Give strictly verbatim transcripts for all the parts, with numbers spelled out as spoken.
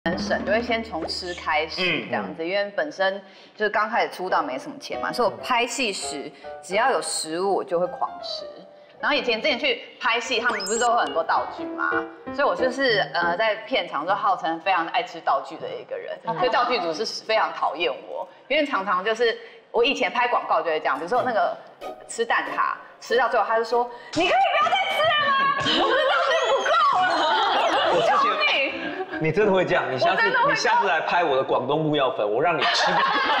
很省，就会先从吃开始这样子，因为本身就是刚开始出道没什么钱嘛，所以我拍戏时只要有食物我就会狂吃。然后以前之前去拍戏，他们不是都会很多道具吗？所以我就是呃在片场就号称非常爱吃道具的一个人，所以道具组是非常讨厌我，因为常常就是我以前拍广告就会这样，比如说那个吃蛋挞，吃到最后他就说你可以不要再吃了吗？我们道具不够了，我求你。 你真的会这样？你下次你下次来拍我的广东木药粉，我让你吃。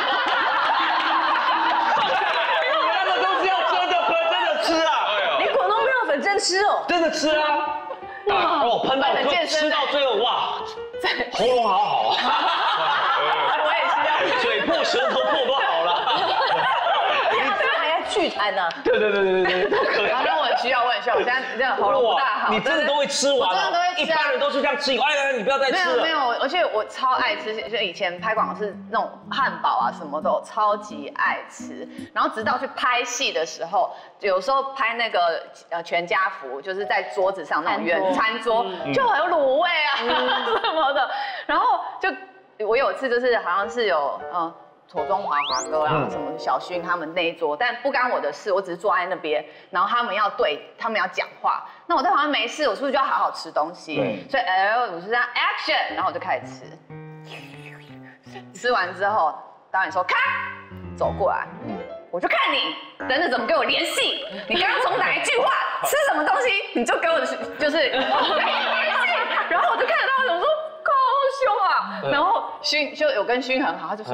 那个东西要真的喷，真的吃啊！ 你广东木药粉真吃哦？ 真的吃啊！哇，哦，喷到吃到最后哇，喉咙好好啊！ 我也需要， 嘴破舌头破都好了。 还要聚餐呢？ 对对对对对对，都可以。 然后我很需要，我很需要，我现在这样喉咙不大好。 你真的都会吃完？ 我真的都会吃。 一般人都是这样吃，哎呀，你不要再吃了。 没有没有，而且我超爱吃，就以前拍广告是那种汉堡啊什么的，我超级爱吃。然后直到去拍戏的时候，有时候拍那个呃全家福，就是在桌子上那种圆餐桌，就很有卤味啊什么的。然后就我有一次就是好像是有嗯。 左中华华哥啊，什么小薰他们那一桌，但不干我的事，我只是坐在那边，然后他们要对，他们要讲话，那我在旁边没事，我是不是就要好好吃东西？所以 L 我是这样 action， 然后我就开始吃，吃完之后导演说看，走过来，我就看你，等着怎么给我联系，你刚刚从哪一句话吃什么东西，你就给我就是联系，然后我就看到我想说，靠，好凶啊，然后薰就有跟薰很好，他就说。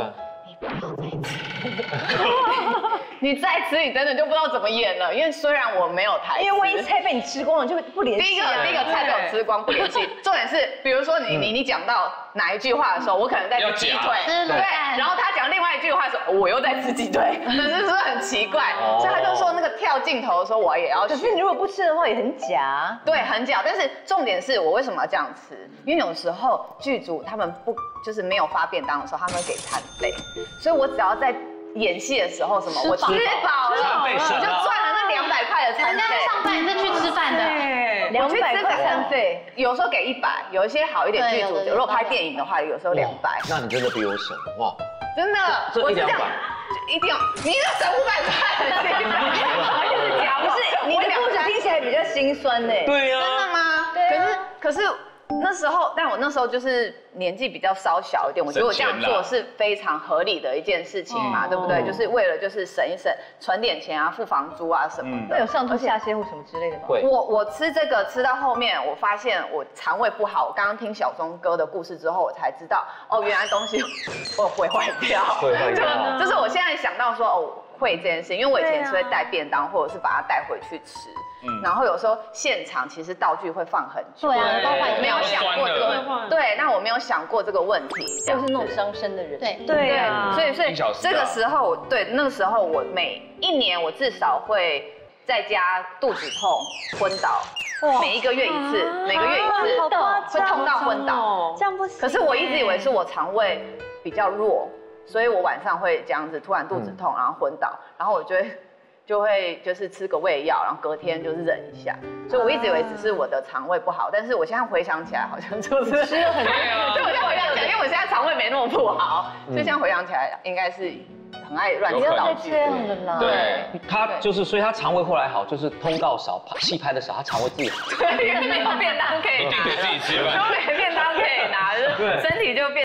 你再吃，你真的就不知道怎么演了。因为虽然我没有台词， 因为万一菜被你吃光了，就不联系。 第一个，第一个菜被我吃光，不联系。重点是，比如说你你你讲到哪一句话的时候，我可能在吃鸡腿，对，然后他讲另外一句话的时候，我又在吃鸡腿，可是是不是很奇怪？所以他就说那个跳镜头的时候，我也要。 可是你如果不吃的话，也很假。 对，很假。但是重点是我为什么要这样吃？因为有时候剧组他们不就是没有发便当的时候，他们会给餐费，所以我只要在。 演戏的时候什么，我吃饱了，我就赚了那两百块的餐费。 人家上班是去吃饭的， 两百块餐费，有时候给一百，有一些好一点剧组，如果拍电影的话，有时候两百。 那你真的比我省哇！ 真的，我是这样，一定要，你要省五百块，就是假， 不是你的故事听起来比较心酸呢。 对呀。 真的吗？可是可是。 那时候，但我那时候就是年纪比较稍小一点，我觉得我这样做是非常合理的一件事情嘛，对不对？就是为了就是省一省，存点钱啊，付房租啊什么的。 会有上吐下泻或什么之类的吗？ 会。 我我吃这个吃到后面，我发现我肠胃不好。我刚刚听小钟哥的故事之后，我才知道哦，原来东西我会坏掉。 会坏掉。 就是我现在想到说哦。 会这件事，因为我以前是会带便当，或者是把它带回去吃。嗯，然后有时候现场其实道具会放很久。 对啊，都坏没有想过这个问题。对，那我没有想过这个问题。 都是那种伤身的人。 对对啊。 所以所以这个时候，对那个时候我每一年我至少会在家肚子痛、昏倒，每一个月一次，每个月一次，会痛到昏倒。 这样不行。 可是我一直以为是我肠胃比较弱。 所以我晚上会这样子，突然肚子痛，然后昏倒，然后我就会就会就是吃个胃药，然后隔天就是忍一下。所以我一直以为只是我的肠胃不好，但是我现在回想起来，好像就是吃了很多。对，我现在回想起来，因为我现在肠胃没那么不好，所以现在回想起来，应该是很爱乱吃道具。 这样的啦。 对，他就是，所以他肠胃后来好，就是通告少，戏拍的少，他肠胃自己好。 对，因为没有便当可以拿， 一定得自己吃饭， 因为没便当可以拿，身体就变。